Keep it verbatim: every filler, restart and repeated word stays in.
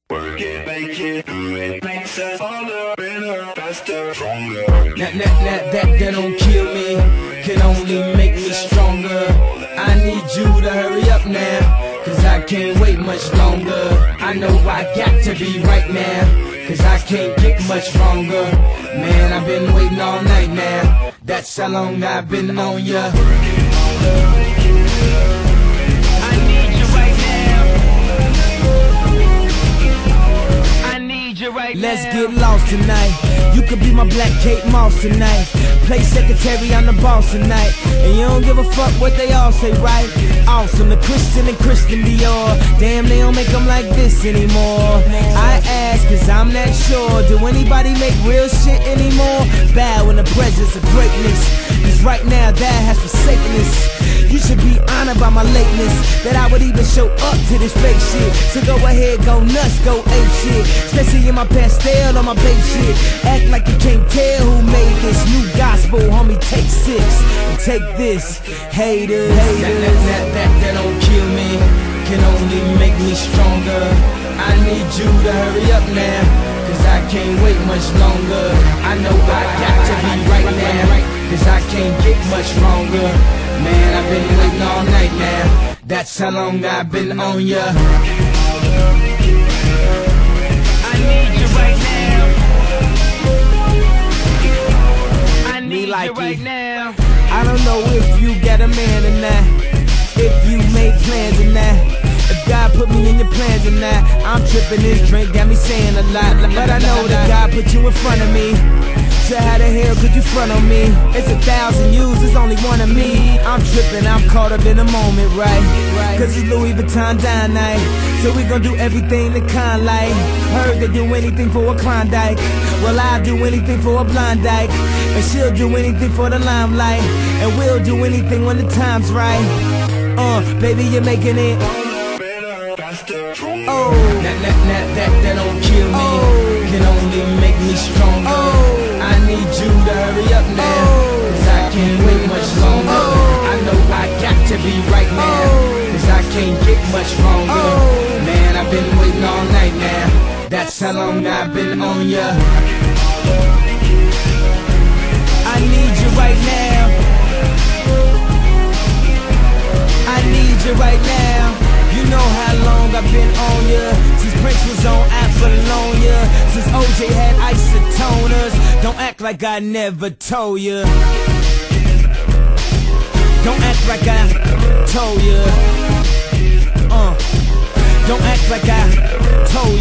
Work it, make it, do it, makes us harder, better, faster, stronger. That, that, that, that, that don't kill me, can only make me stronger. I need you to hurry up now, cause I can't wait much longer. I know I got to be right now, cause I can't get much stronger. Man, I've been waiting all night now, that's how long I've been on ya. Let's get lost tonight. You could be my black Kate Moss tonight. Play secretary, I'm the boss tonight. And you don't give a fuck what they all say, right? Awesome, the Christian and Christian Dior. Damn, they don't make them like this anymore. I ask, cause I'm not sure. Do anybody make real shit anymore? Bow in the presence of greatness, cause right now that has forsaken us. You should be honored by my lateness, that I would even show up to this fake shit. So go ahead, go nuts, go ape shit. Especially in my pastel on my babe shit. Act like you can't tell who made this new gospel, homie, take six and take this, haters. That, that, that, that, that don't kill me, can only make me stronger. I need you to hurry up now, cause I can't wait much longer. I know I got to be right now, cause I can't get much stronger. Man, I've been waiting all night now, that's how long I've been on ya. I need you right now, I need you right now. I don't know if you got a man or not, if you made plans or not, if God put me in your plans or not. I'm tripping, this drink got me saying a lot, but I know that God put you in front of me. So how the hell could you front on me? It's a thousand yous, there's only one of me. I'm tripping, I'm caught up in the moment, right? Cause it's Louis Vuitton dine night, so we gon' do everything the kind like. Heard they do anything for a Klondike, well I'll do anything for a blind dyke. And she'll do anything for the limelight, and we'll do anything when the time's right. Uh, baby, you're making it. Oh, that, that, that, that, that don't kill me, oh, can only make me stronger. Oh, I need you to hurry up now, cause I can't wait much longer. I know I got to be right now, cause I can't get much stronger. Man, I've been waiting all night now, that's how long I've been on ya. I need you right now, I need you right now. You know how long I've been on ya, since Prince was on Apollonia, since O J had isotoners. Don't act like I never told ya, don't act like I told ya, uh, don't act like I told ya.